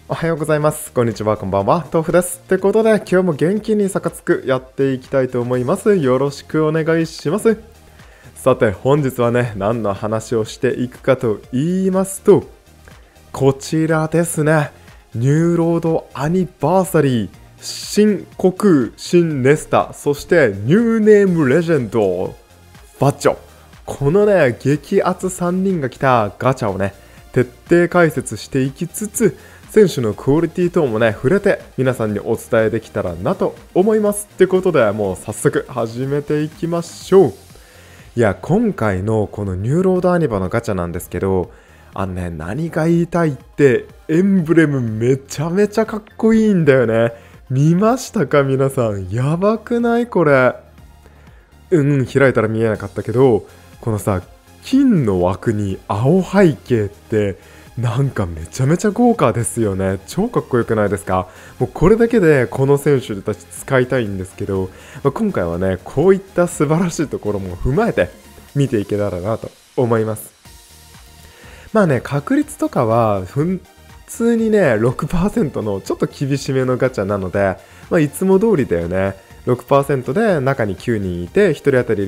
おはようございます。こんにちは、こんばんは。豆腐です。ってことで、今日も元気にサカツクやっていきたいと思います。よろしくお願いします。さて、本日はね、何の話をしていくかと言いますと、こちらですね。ニューロードアニバーサリー、新虚空、新ネスタ、そしてニューネームレジェンド、バッチョ。このね、激アツ3人が来たガチャをね、徹底解説していきつつ、選手のクオリティ等もね触れて皆さんにお伝えできたらなと思います。ってことでもう早速始めていきましょう。いや、今回のこのニューロードアニバのガチャなんですけど、何が言いたいってエンブレムめちゃめちゃかっこいいんだよね。見ましたか皆さん。やばくないこれ。開いたら見えなかったけど、このさ金の枠に青背景ってなんかめちゃめちゃ豪華ですよね。超かっこよくないですか？もうこれだけでこの選手たち使いたいんですけど、今回はねこういった素晴らしいところも踏まえて見ていけたらなと思います。確率とかは普通にね 6% のちょっと厳しめのガチャなので、いつも通りだよね。6% で中に9人いて1人当たり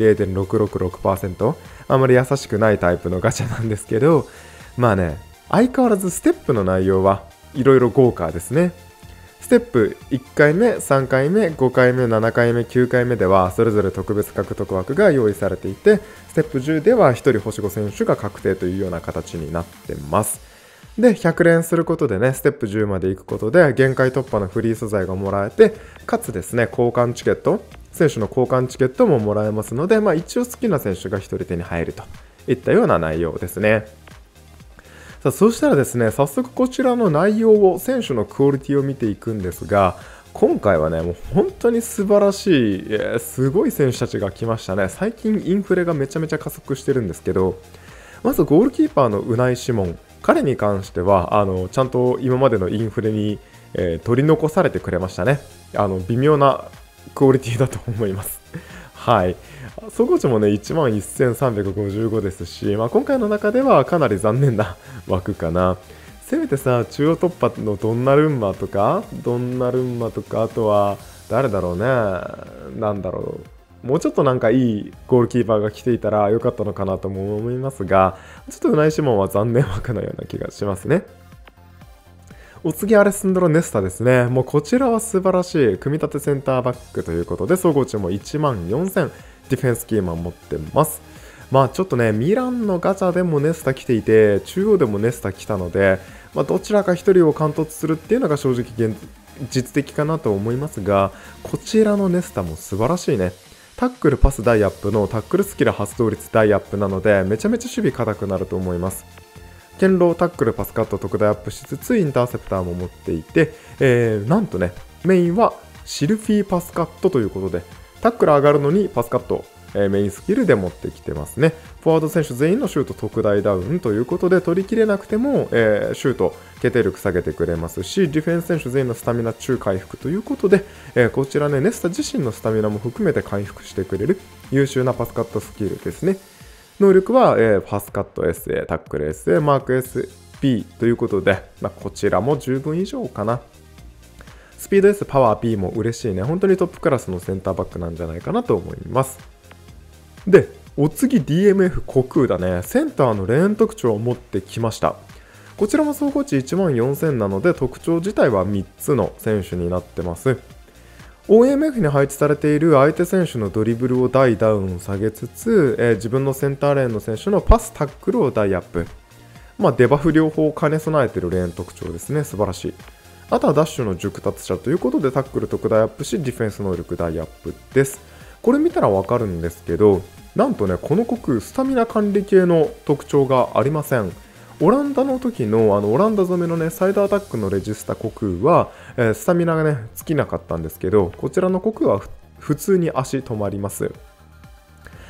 0.666%、 あまり優しくないタイプのガチャなんですけど、相変わらずステップの内容はいろいろ豪華ですね。ステップ1回目、3回目、5回目、7回目、9回目ではそれぞれ特別獲得枠が用意されていて、ステップ10では1人星5選手が確定というような形になってます。で、100連することでね、ステップ10まで行くことで限界突破のフリー素材がもらえて、かつですね、交換チケット、選手の交換チケットももらえますので、一応好きな選手が1人手に入るといったような内容ですね。さあ、そしたらですね、早速こちらの内容を、選手のクオリティを見ていくんですが、今回はね、もう本当に素晴らしい、すごい選手たちが来ましたね。最近インフレがめちゃめちゃ加速してるんですけど、まずゴールキーパーのウナイ・シモン、彼に関してはちゃんと今までのインフレに、取り残されてくれましたね。微妙なクオリティだと思います。はい。総合値もね、11,355ですし、今回の中ではかなり残念な枠かな。せめてさ、中央突破のドンナルンマとか、あとは、誰だろうね。もうちょっとなんかいいゴールキーパーが来ていたらよかったのかなとも思いますが、ちょっとウナイシモンは残念枠のような気がしますね。お次、アレスンドロ・ネスタですね。もうこちらは素晴らしい組み立てセンターバックということで、総合値も14,000、ディフェンスキーマン持ってます。ちょっとね、ミランのガチャでもネスタ来ていて、中央でもネスタ来たので、どちらか1人を完突するっていうのが正直実的かなと思いますが、こちらのネスタも素晴らしいね。タックルパス大アップのタックルスキル発動率大アップなので、めちゃめちゃ守備硬くなると思います。堅牢タックルパスカット特大アップしつつインターセプターも持っていて、なんとねメインはシルフィーパスカットということで、タックル上がるのにパスカット、メインスキルで持ってきてますね。フォワード選手全員のシュート特大ダウンということで、取りきれなくても、シュート決定力下げてくれますし、ディフェンス選手全員のスタミナ中回復ということで、こちらねネスタ自身のスタミナも含めて回復してくれる優秀なパスカットスキルですね。能力は、パスカット SA、タックル SA、マーク SP ということで、こちらも十分以上かな。スピード S、パワー P も嬉しいね。本当にトップクラスのセンターバックなんじゃないかなと思います。で、お次 DMF 虚空だね。センターのレーン特徴を持ってきました。こちらも総合値14,000なので、特徴自体は3つの選手になってます。OMF に配置されている相手選手のドリブルを大ダウン下げつつ、自分のセンターレーンの選手のパスタックルを大アップ。デバフ両方を兼ね備えているレーン特徴ですね。素晴らしい。あとはダッシュの熟達者ということでタックル特大アップし、ディフェンス能力大アップです。これ見たらわかるんですけど、なんとねこの虚空スタミナ管理系の特徴がありません。オランダの時のオランダ染めのねサイドアタックのレジスタ虚空は、スタミナがね尽きなかったんですけど、こちらの虚空は普通に足止まります。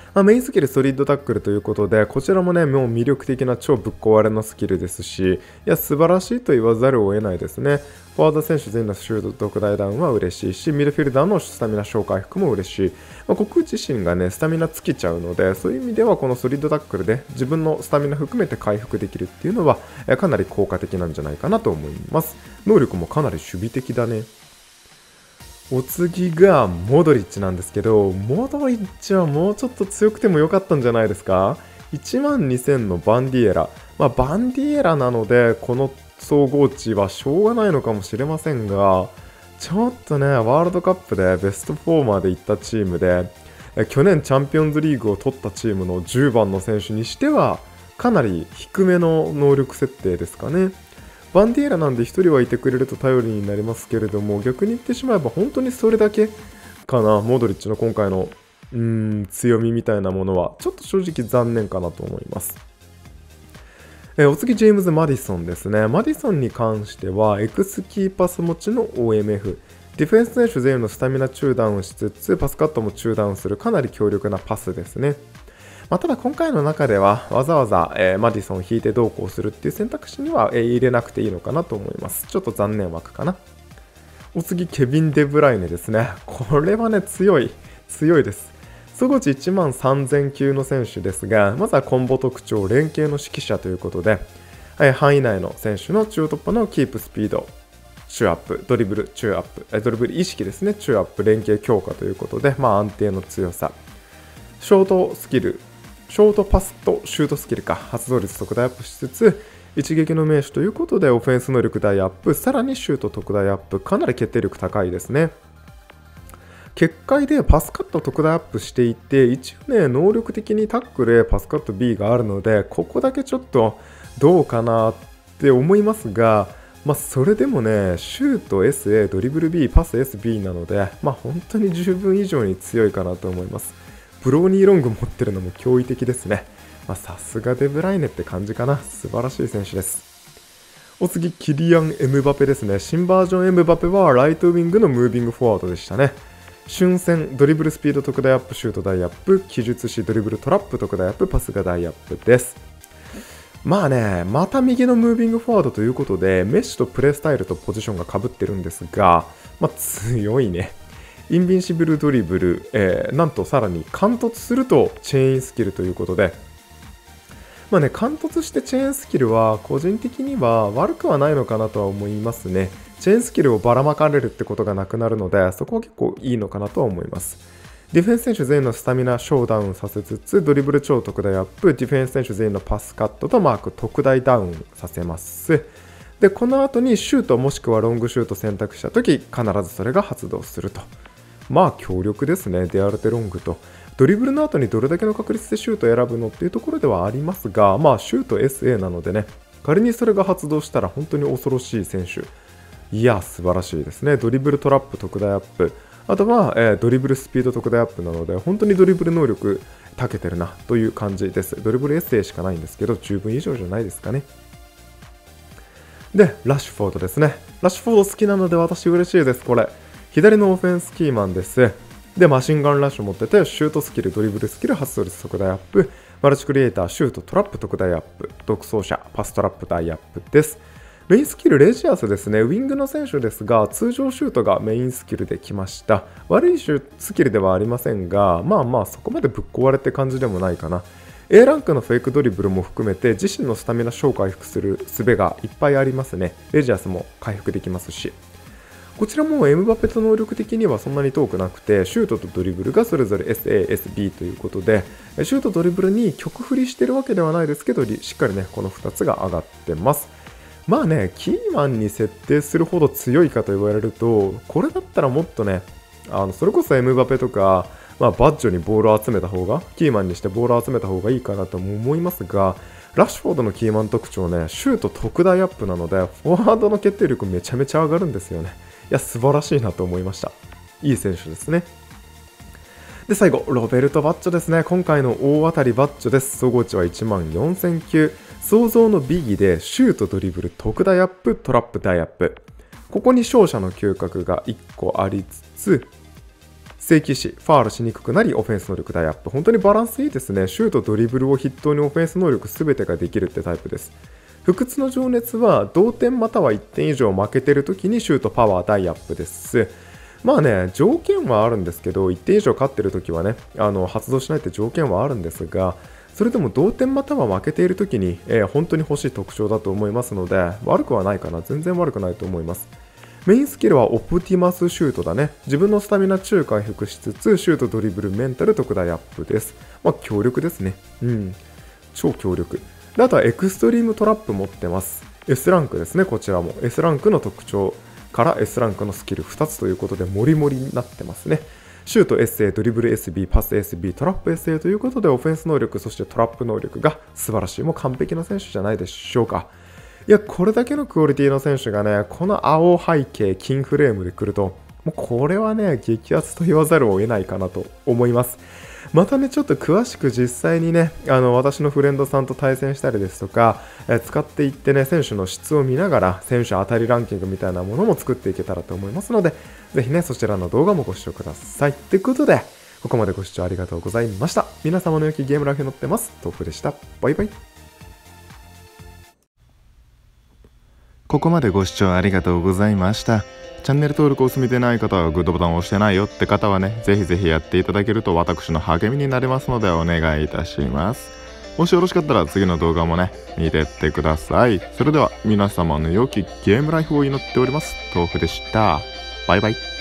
メインスキルソリッドタックルということで、こちらもね、もう魅力的な超ぶっ壊れのスキルですし、いや、素晴らしいと言わざるを得ないですね。フォワード選手全員のシュート特大ダウンは嬉しいし、ミドフィルダーのスタミナ消回復も嬉しい。僕自身がね、スタミナ尽きちゃうので、そういう意味ではこのソリッドタックルで自分のスタミナ含めて回復できるっていうのは、かなり効果的なんじゃないかなと思います。能力もかなり守備的だね。お次がモドリッチなんですけど、モドリッチはもうちょっと強くても良かったんじゃないですか。12000のバンディエラ、バンディエラなのでこの総合値はしょうがないのかもしれませんが、ちょっとね、ワールドカップでベスト4まで行ったチームで、去年チャンピオンズリーグを取ったチームの10番の選手にしてはかなり低めの能力設定ですかね。バンディエラなんで1人はいてくれると頼りになりますけれども、逆に言ってしまえば本当にそれだけかな。モドリッチの今回の強みみたいなものはちょっと正直残念かなと思います。お次ジェームズ・マディソンですね。マディソンに関してはエクスキーパス持ちの OMF、 ディフェンス選手全員のスタミナ中ダウンしつつパスカットも中ダウンするかなり強力なパスですね。ただ今回の中ではわざわざ、マディソンを引いてどうこうするっていう選択肢には、入れなくていいのかなと思います。ちょっと残念枠かな。お次ケビン・デブライネですね。これはね強いです。総合値1万3000級の選手ですが、まずはコンボ特徴連携の指揮者ということで、範囲内の選手の中突破のキープスピード中アップ、ドリブル中アップ、ドリブル意識ですね、中アップ連携強化ということで、安定の強さ、ショートスキル、ショートパスとシュートスキルか発動率特大アップしつつ、一撃の名手ということでオフェンス能力大アップ、さらにシュート特大アップ、かなり決定力高いですね。結界でパスカット特大アップしていて、一応ね能力的にタックル A パスカット B があるので、ここだけちょっとどうかなって思いますが、それでもねシュート SA ドリブル B パス SB なので、本当に十分以上に強いかなと思います。ブローニーロング持ってるのも驚異的ですね。さすがデブライネって感じかな。素晴らしい選手です。お次キリアン・エムバペですね。新バージョンエムバペはライトウィングのムービングフォワードでしたね。瞬戦ドリブルスピード特大アップ、シュート大アップ、記述しドリブルトラップ特大アップ、パスが大アップです。また右のムービングフォワードということでメッシとプレースタイルとポジションが被ってるんですが、強いね。インビンシブルドリブル、なんとさらに貫突するとチェーンスキルということで、貫突してチェーンスキルは個人的には悪くはないのかなとは思いますね。チェーンスキルをばらまかれるってことがなくなるので、そこは結構いいのかなとは思います。ディフェンス選手全員のスタミナ小ダウンさせつつ、ドリブル超特大アップ、ディフェンス選手全員のパスカットとマーク特大ダウンさせます。でこの後にシュートもしくはロングシュート選択したとき、必ずそれが発動すると。強力ですね。デアルテロングとドリブルの後にどれだけの確率でシュートを選ぶのっていうところではありますが、シュート SA なのでね、仮にそれが発動したら本当に恐ろしい選手。いや素晴らしいですね。ドリブルトラップ特大アップ、あとは、ドリブルスピード特大アップなので、本当にドリブル能力長けてるなという感じです。ドリブル SA しかないんですけど、十分以上じゃないですかね。でラッシュフォードですね。ラッシュフォード好きなので私嬉しいです。これ左のオフェンスキーマンです。でマシンガンラッシュ持ってて、シュートスキル、ドリブルスキル、発動率特大アップ、マルチクリエイター、シュート、トラップ特大アップ、独走者、パストラップ大アップです。メインスキルレジアスですね。ウィングの選手ですが、通常シュートがメインスキルできました。悪いスキルではありませんが、そこまでぶっ壊れって感じでもないかな。A ランクのフェイクドリブルも含めて自身のスタミナ消回復する術がいっぱいありますね。レジアスも回復できますし、こちらもエムバペと能力的にはそんなに遠くなくて、シュートとドリブルがそれぞれ SA、SB ということで、シュートドリブルに曲振りしてるわけではないですけど、しっかりねこの2つが上がってます。キーマンに設定するほど強いかと言われると、これだったらもっとね、それこそエムバペとか、バッジョにボールを集めた方が、キーマンにしてボールを集めた方がいいかなとも思いますが、ラッシュフォードのキーマン特徴ね、シュート特大アップなので、フォワードの決定力めちゃめちゃ上がるんですよね。いや、素晴らしいなと思いました。いい選手ですね。で、最後、ロベルト・バッジョですね。今回の大当たりバッジョです。総合値は1万4000級。想像のビギで、シュート、ドリブル、特大アップ、トラップ大アップ。ここに勝者の嗅覚が1個ありつつ、 正規士、ファールしにくくなり、オフェンス能力大アップ。本当にバランスいいですね。シュート、ドリブルを筆頭にオフェンス能力全てができるってタイプです。不屈の情熱は同点または1点以上負けてる時にシュート、パワー、大アップです。まあね、条件はあるんですけど、1点以上勝ってる時はね、発動しないって条件はあるんですが、それでも同点または負けている時に、本当に欲しい特徴だと思いますので、悪くはないかな。全然悪くないと思います。メインスキルはオプティマスシュートだね。自分のスタミナ中回復しつつ、シュート、ドリブル、メンタル、特大アップです。まあ、強力ですね。超強力。で、あとはエクストリームトラップ持ってます。S ランクですね、こちらも。S ランクの特徴から S ランクのスキル2つということで、モリモリになってますね。シュート SA、ドリブル SB、パス SB、トラップ SA ということで、オフェンス能力、そしてトラップ能力が素晴らしい。もう完璧な選手じゃないでしょうか。いや、これだけのクオリティの選手がね、この青背景、金フレームで来ると、もうこれはね、激アツと言わざるを得ないかなと思います。またね、ちょっと詳しく実際にね、私のフレンドさんと対戦したりですとか、使っていってね、選手の質を見ながら、選手当たりランキングみたいなものも作っていけたらと思いますので、ぜひね、そちらの動画もご視聴ください。ということで、ここまでご視聴ありがとうございました。皆様の良きゲームライフに乗ってます。豆腐でした。バイバイ。 ここまでご視聴ありがとうございました。チャンネル登録を済みでない方はグッドボタンを押してないよって方はね、ぜひぜひやっていただけると私の励みになりますのでお願いいたします。もしよろしかったら次の動画もね、見てってください。それでは皆様の良きゲームライフを祈っております。豆腐でした。バイバイ。